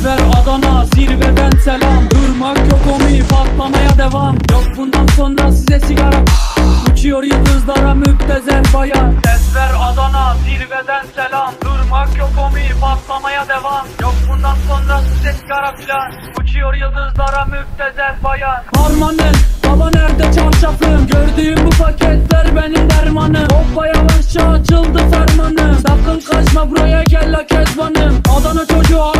Desver Adana zirveden selam. Durmak yok omi, patlamaya devam. Yok bundan sonra size sigara. Uçuyor yıldızlara müptezel bayan. Desver Adana zirveden selam. Durmak yok omi, patlamaya devam. Yok bundan sonra size sigara filan. Uçuyor yıldızlara müptezel bayan. Harmanın baba nerede çarşafım? Gördüğüm bu paketler benim dermanım. Hoppa yavaşça açıldı fermanım. Sakın kaçma buraya gel la kezbanım. Adana çocuğu